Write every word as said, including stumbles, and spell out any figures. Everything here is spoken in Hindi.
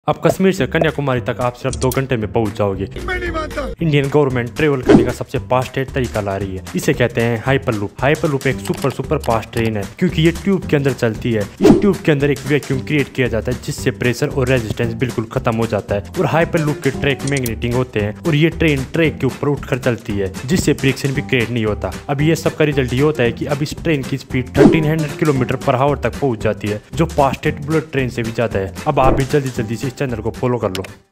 अब कश्मीर से कन्याकुमारी तक आप सिर्फ दो घंटे में पहुंच जाओगे। इंडियन गवर्नमेंट ट्रेवल करने का सबसे फास्ट तरीका ला रही है, इसे कहते हैं हाइपरलूप। हाइपरलूप एक सुपर सुपर फास्ट ट्रेन है क्योंकि ये ट्यूब के अंदर चलती है। इस ट्यूब के अंदर एक वैक्यूम क्रिएट किया जाता है जिससे प्रेशर और रेजिस्टेंस बिल्कुल खत्म हो जाता है और हाइपरलूप के ट्रैक मैग्नेटिक होते हैं और ये ट्रेन ट्रैक के ऊपर उठकर चलती है जिससे फ्रिक्शन भी क्रिएट नहीं होता। अब ये सब का रिजल्ट ये होता है कि अब इस ट्रेन की speed thirteen hundred kilometre per hour तक पहुंच जाती है जो फास्टेस्ट बुलेट ट्रेन से भी ज्यादा है। अब आप भी जल्दी जल्दी से इस चैनल को फॉलो कर लो।